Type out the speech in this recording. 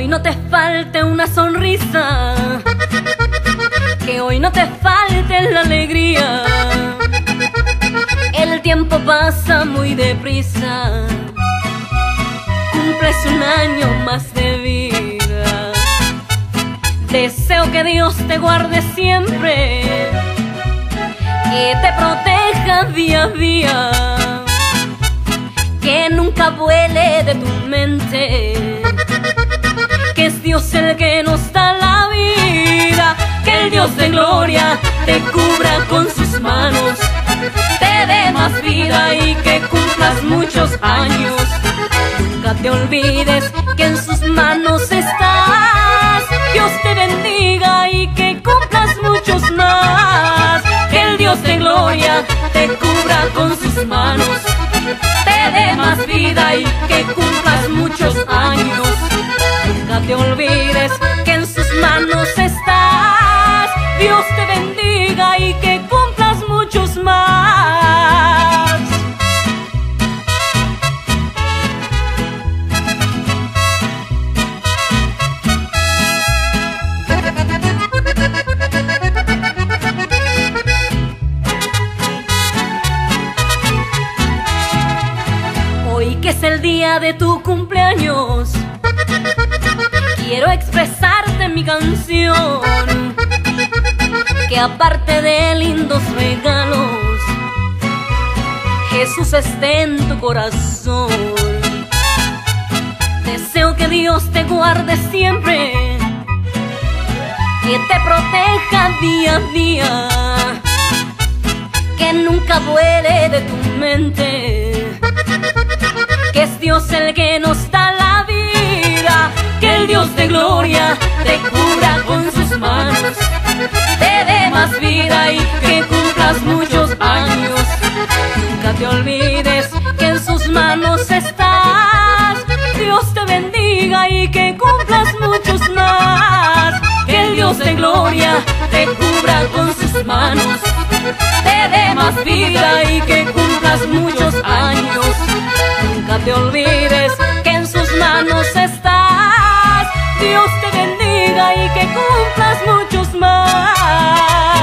hoy no te falte una sonrisa, que hoy no te falte la alegría. El tiempo pasa muy deprisa, cumples un año más de vida. Deseo que Dios te guarde siempre, que te proteja día a día, que nunca vuele de tu mente, que es Dios el que nos da la vida. Que el Dios de gloria te cubra con sus manos, te dé más vida y que cumplas muchos años. Nunca te olvides que en sus manos estás. Dios te bendiga y que cumplas muchos más. Que el Dios de gloria te cubra con sus manos, te dé más vida y que cumplas muchos años. Nunca te olvides que en sus manos estás. Dios te bendiga y que cumplas muchos más. Hoy que es el día de tu cumpleaños, quiero expresarte mi canción, que aparte de lindos regalos, Jesús esté en tu corazón. Deseo que Dios te guarde siempre, que te proteja día a día, que nunca vuele de tu mente, que es Dios el que nos da la vida. Que el Dios de gloria te cubra con sus manos, te dé más vida y que cumplas muchos años. Nunca te olvides que en sus manos estás. Dios te bendiga y que cumplas muchos más. Que el Dios de gloria te cubra con sus manos, te dé más vida y que cumplas muchos años. Nunca te olvides que en sus manos estás. Dios te bendiga y que cumplas muchos más.